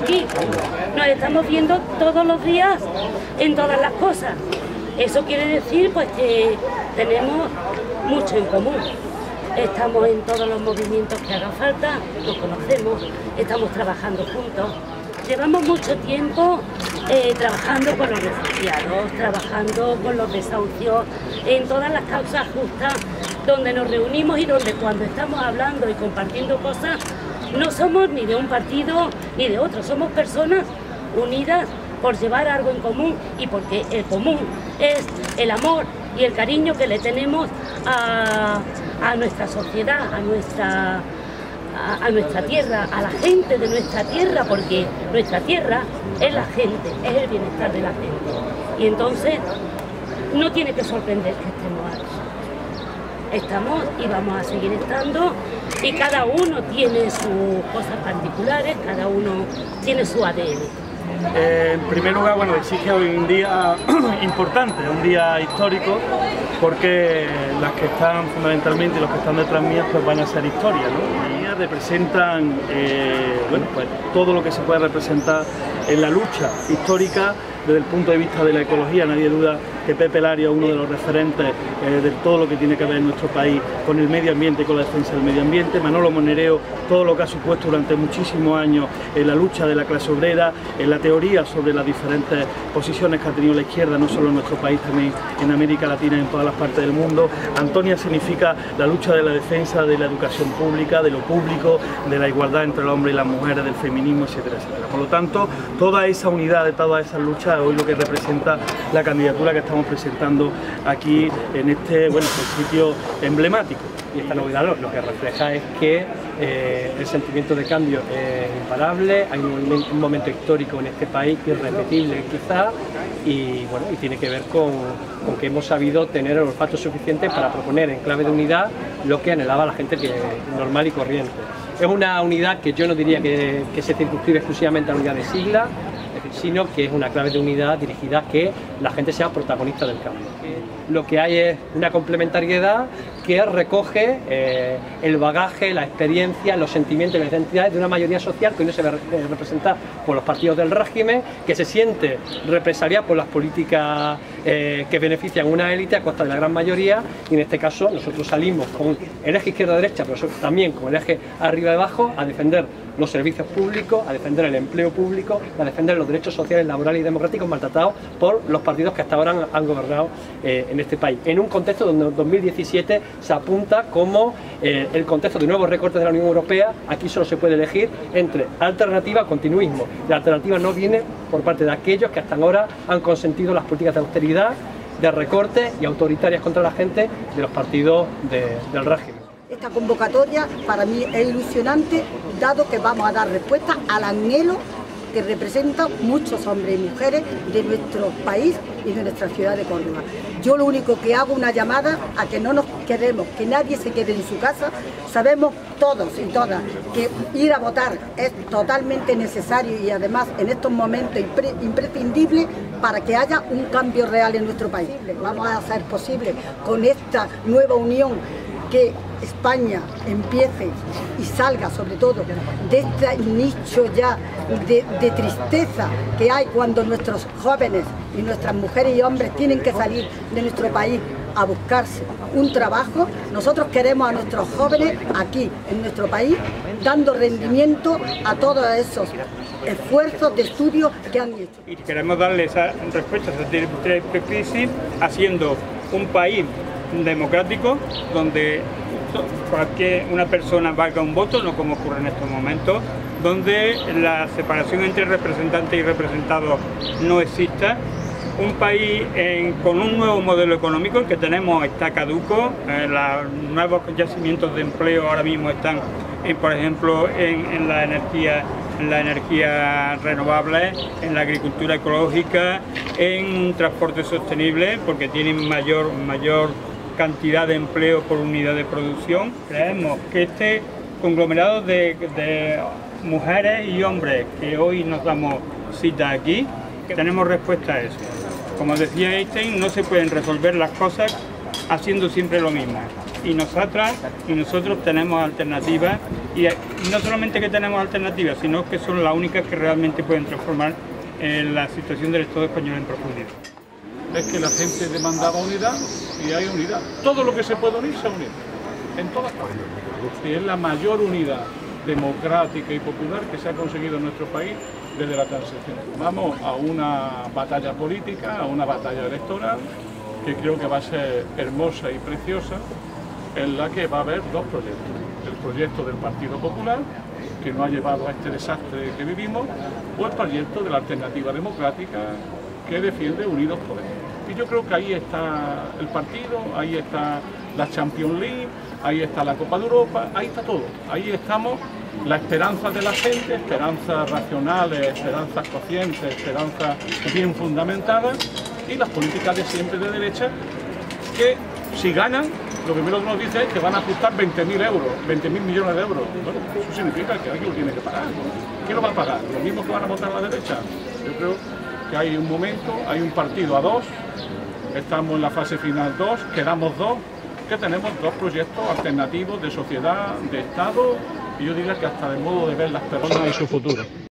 aquí. Nos estamos viendo todos los días en todas las cosas. Eso quiere decir pues que tenemos mucho en común. Estamos en todos los movimientos que haga falta, nos conocemos, estamos trabajando juntos. Llevamos mucho tiempo trabajando con los refugiados, trabajando con los desahucios, en todas las causas justas donde nos reunimos y donde cuando estamos hablando y compartiendo cosas no somos ni de un partido ni de otro, somos personas unidas por llevar algo en común y porque el común es el amor y el cariño que le tenemos a nuestra sociedad, a nuestra tierra, a la gente de nuestra tierra, porque nuestra tierra es la gente, es el bienestar de la gente. Y entonces no tiene que sorprender que estemos aquí. Estamos y vamos a seguir estando y cada uno tiene sus cosas particulares, cada uno tiene su ADN. En primer lugar, bueno, exige hoy un día importante, un día histórico, porque las que están fundamentalmente y los que están detrás mías pues van a ser historia, ¿no? Y representan bueno, pues todo lo que se puede representar en la lucha histórica desde el punto de vista de la ecología. Nadie duda que Pepe Lario es uno de los referentes de todo lo que tiene que ver en nuestro país con el medio ambiente y con la defensa del medio ambiente. Manolo Monereo, todo lo que ha supuesto durante muchísimos años en la lucha de la clase obrera, en la teoría sobre las diferentes posiciones que ha tenido la izquierda, no solo en nuestro país, también en América Latina y en todas las partes del mundo. Antonia significa la lucha de la defensa de la educación pública, de lo público, de la igualdad entre el hombre y las mujeres, del feminismo, etcétera, etcétera. Por lo tanto, toda esa unidad de todas esas luchas hoy lo que representa la candidatura que estamos presentando aquí en este sitio emblemático. Y esta novedad lo que refleja es que el sentimiento de cambio es imparable, hay un momento histórico en este país irrepetible quizá, y bueno, y tiene que ver con que hemos sabido tener el olfato suficiente para proponer en clave de unidad lo que anhelaba la gente normal y corriente. Es una unidad que yo no diría que se circunscribe exclusivamente a la unidad de sigla, sino que es una clave de unidad dirigida a que la gente sea protagonista del cambio. Lo que hay es una complementariedad que recoge el bagaje, la experiencia, los sentimientos y las identidades de una mayoría social que hoy no se ve representada por los partidos del régimen, que se siente represaliada por las políticas que benefician a una élite a costa de la gran mayoría, y en este caso nosotros salimos con el eje izquierda-derecha, pero también con el eje arriba-abajo, a defender los servicios públicos, a defender el empleo público, a defender los derechos sociales, laborales y democráticos maltratados por los partidos que hasta ahora han gobernado en este país. En un contexto donde en 2017 se apunta como el contexto de nuevos recortes de la Unión Europea. Aquí solo se puede elegir entre alternativa o continuismo. La alternativa no viene por parte de aquellos que hasta ahora han consentido las políticas de austeridad, de recortes y autoritarias contra la gente de los partidos del régimen. Esta convocatoria para mí es ilusionante, dado que vamos a dar respuesta al anhelo que representan muchos hombres y mujeres de nuestro país y de nuestra ciudad de Córdoba. Yo lo único que hago una llamada a que no nos quedemos, que nadie se quede en su casa. Sabemos todos y todas que ir a votar es totalmente necesario y además en estos momentos imprescindible para que haya un cambio real en nuestro país. Vamos a hacer posible con esta nueva unión que España empiece y salga sobre todo de este nicho ya de tristeza que hay cuando nuestros jóvenes y nuestras mujeres y hombres tienen que salir de nuestro país a buscarse un trabajo. Nosotros queremos a nuestros jóvenes aquí en nuestro país dando rendimiento a todos esos esfuerzos de estudio que han hecho. Y queremos darle esa respuesta a esta crisis haciendo un país democrático donde una persona valga un voto, no como ocurre en estos momentos, donde la separación entre representantes y representados no exista, un país con un nuevo modelo económico. El que tenemos está caduco, los nuevos yacimientos de empleo ahora mismo están, por ejemplo, en la energía renovable, en la agricultura ecológica, en un transporte sostenible, porque tienen mayor cantidad de empleo por unidad de producción. Creemos que este conglomerado de mujeres y hombres que hoy nos damos cita aquí, tenemos respuesta a eso. Como decía Einstein, no se pueden resolver las cosas haciendo siempre lo mismo. y nosotras y nosotros tenemos alternativas, y no solamente que tenemos alternativas, sino que son las únicas que realmente pueden transformar la situación del Estado español en profundidad. Es que la gente demandaba unidad y hay unidad. Todo lo que se puede unir se ha unido, en todas partes. Y es la mayor unidad democrática y popular que se ha conseguido en nuestro país desde la transición. Vamos a una batalla política, a una batalla electoral, que creo que va a ser hermosa y preciosa, en la que va a haber dos proyectos. El proyecto del Partido Popular, que nos ha llevado a este desastre que vivimos, o el proyecto de la Alternativa Democrática, que defiende Unidos Podemos. Y yo creo que ahí está el partido, ahí está la Champions League, ahí está la Copa de Europa, ahí está todo. Ahí estamos, la esperanza de la gente, esperanzas racionales, esperanzas conscientes, esperanzas bien fundamentadas, y las políticas de siempre de derecha, que si ganan, lo primero que nos dice es que van a ajustar 20.000 euros, 20.000 millones de euros. Bueno, eso significa que alguien lo tiene que pagar. ¿Quién lo va a pagar? ¿Los mismos que van a votar a la derecha? Yo creo que hay un momento, hay un partido a dos, estamos en la fase final 2, quedamos dos, que tenemos dos proyectos alternativos de sociedad, de Estado, y yo diría que hasta de modo de ver las personas y su futuro.